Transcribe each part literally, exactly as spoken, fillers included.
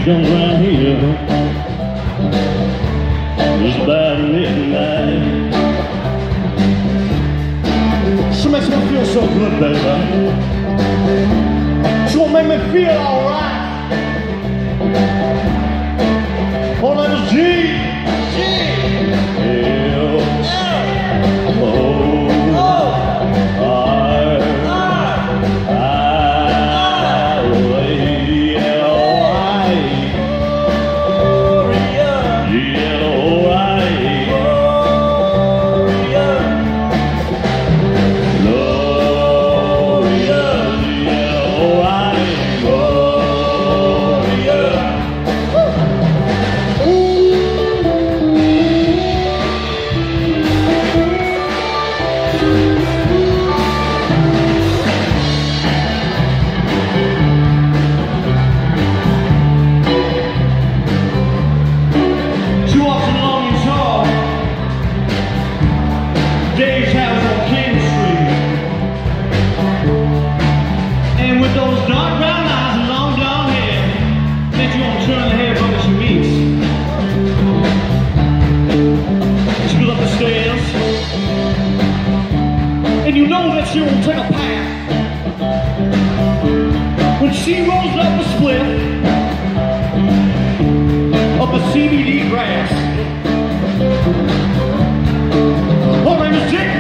comes round here just about midnight. She makes me feel so good, baby. She gonna make me feel alright. Her name is G. G. Yeah. Oh. Oh. I. I. Yeah. Alright. Yeah. Alright. Dave's house on King Street, and with those dark brown eyes and long blonde hair, makes you want to turn the hair up as she meets. She goes up the stairs, and you know that she won't take a path. When she rolls up a split up a C B D grass. Her name is Jake.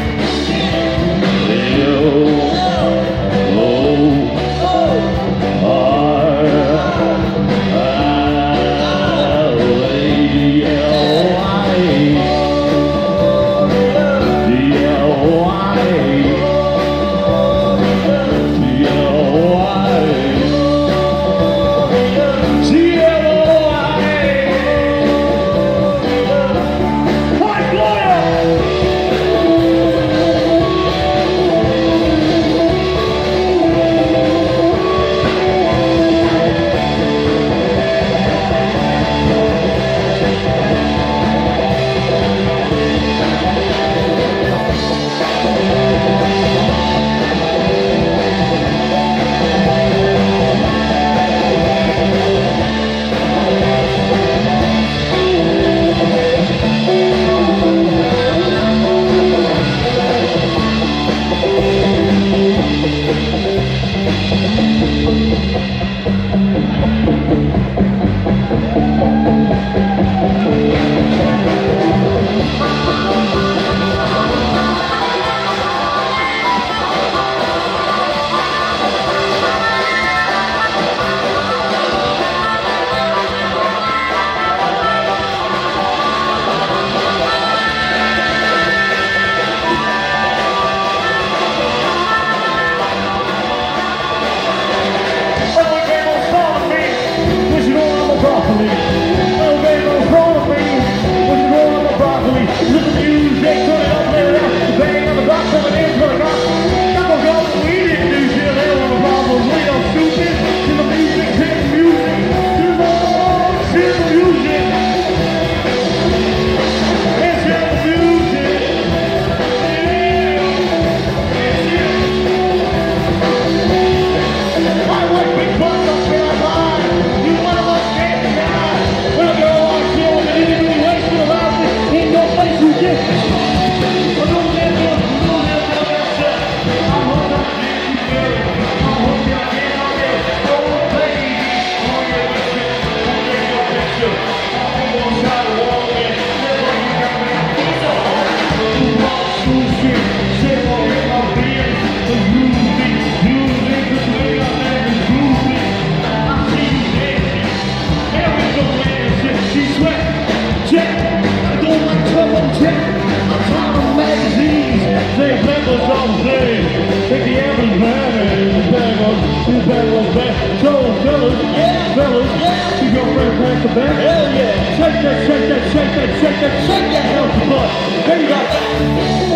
fellas, yeah. Keep your friend back to back. Hell yeah. Shake that, shake that, shake that, shake that, shake that healthy butt. There you go.